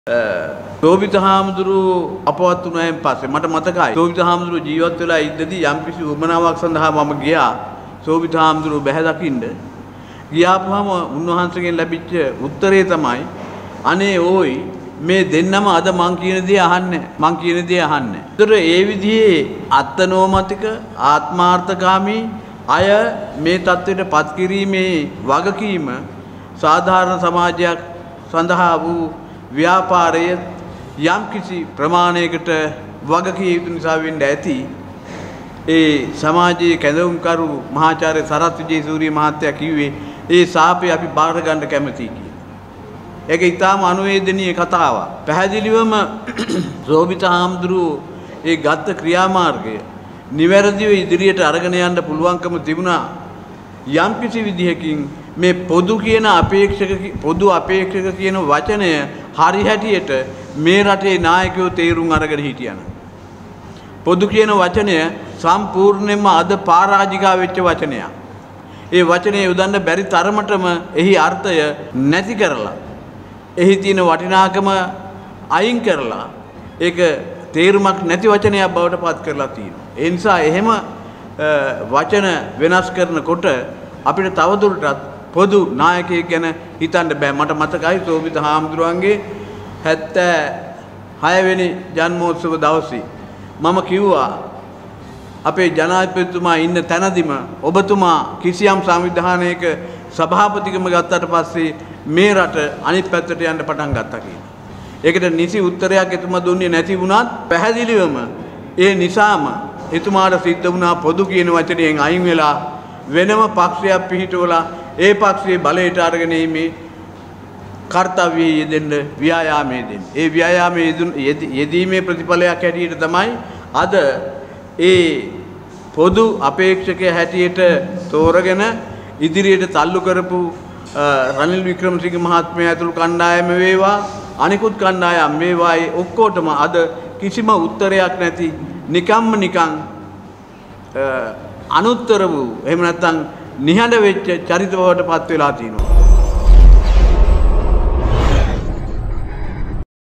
සෝවිත හාමුදුරුවෝ අපවත් වුණායින් පස්සේ මට මතකයි සෝවිත හාමුදුරුවෝ ජීවත් වෙලා ඉඳදී යම්කිසි උමනාවක් සඳහා මම ගියා සෝවිත හාමුදුරුවෝ බැහැ දකින්න ගියාපුවම උන්වහන්සේගෙන් ලැබිච්ච උත්තරේ තමයි අනේ ඕයි මේ දෙන්නම අද මං කියන දේ අහන්නේ මං කියන දේ අහන්නේ. ඒතර ඒ විදිහේ අත්නෝමතික ආත්මාර්ථකාමී අය මේ தത്വෙට පත් කිරීමේ වගකීම සාධාරණ සමාජයක් සඳහා වූ ව්‍යාපාරයේ යම් කිසි ප්‍රමාණයකට වගකිය යුතු නිසා වෙන්න ඇති. ඒ සමාජයේ කැඳවුම්කරු මහාචාර්ය සරත් විජේසූරිය මහත්තයා කිව්වේ ඒ සාපේ අපි බාර ගන්න කැමතියි කියලා. ඒක ඊටාම අනුවේදනීය කතාවක්. පැහැදිලිවම සෝවිත හාමුදුරුවෝ ඒ ගත්ත ක්‍රියාමාර්ගය නිවැරදිව ඉදිරියට අරගෙන යන්න පුළුවන්කම තිබුණා. යම් කිසි විදිහකින් මේ පොදු කියන පොදු අපේක්ෂක කියන වචනය හරි හැටියට මේ රටේ නායකයෝ තේරුම් අරගෙන හිටියන. පොදු කියන වචනය සම්පූර්ණයෙන්ම අද පරාජිකා වෙච්ච වචනයක්. ඒ වචනේ යොදන්න බැරි තරමටම එහි අර්ථය නැති කරලා එහි තියෙන වටිනාකම අයින් කරලා ඒක තේරුමක් නැති වචනයක් බවට පත් කරලා තියෙනවා. ඒ නිසා එහෙම වචන වෙනස් කරනකොට අපිට තවදුරටත් පොදු නායකයෙක් ගැන හිතන්න බෑ. මට මතකයි සෝවිත හාමුදුරුවන්ගේ 76 වෙනි ජන්මෝත්සව දවසේ මම කිව්වා අපේ ජනාධිපතිතුමා ඉන්න තැනදිම ඔබතුමා කිසියම් සංවිධානයක සභාපතිකම ගත්තට පස්සේ මේ රට අනිත් පැත්තට යන්න පටන් ගත්තා කියලා. ඒකට නිසි උත්තරයක් එතුමා දුන්නේ නැති වුණත් පැහැදිලිවම ඒ නිසාම එතුමාට සිද්ධ වුණා පොදු කියන වචනයෙන් අයින් වෙලා වෙනම පක්ෂයක් පිහිටවලා ඒ පක්ෂයේ බලයට අරගෙන මේ කාර්යය යෙදෙන්න ව්‍යායාමයේ දෙන්න. ඒ ව්‍යායාමයේ යෙදීමේ ප්‍රතිඵලයක් හැටියට තමයි අද ඒ පොදු අපේක්ෂකයා හැටියට තෝරගෙන ඉදිරියට තල්ලු කරපු රනිල් වික්‍රමසිංහ මහත්මයා ඇතුළු කණ්ඩායම වේවා අනිකුත් කණ්ඩායම් වේවායි ඔක්කොටම අද කිසිම උත්තරයක් නැති නිකන් අනුත්තර වූ එහෙම නැත්නම් නිහඬ වෙච්ච චරිත බවට පත් වෙලා තිනවා.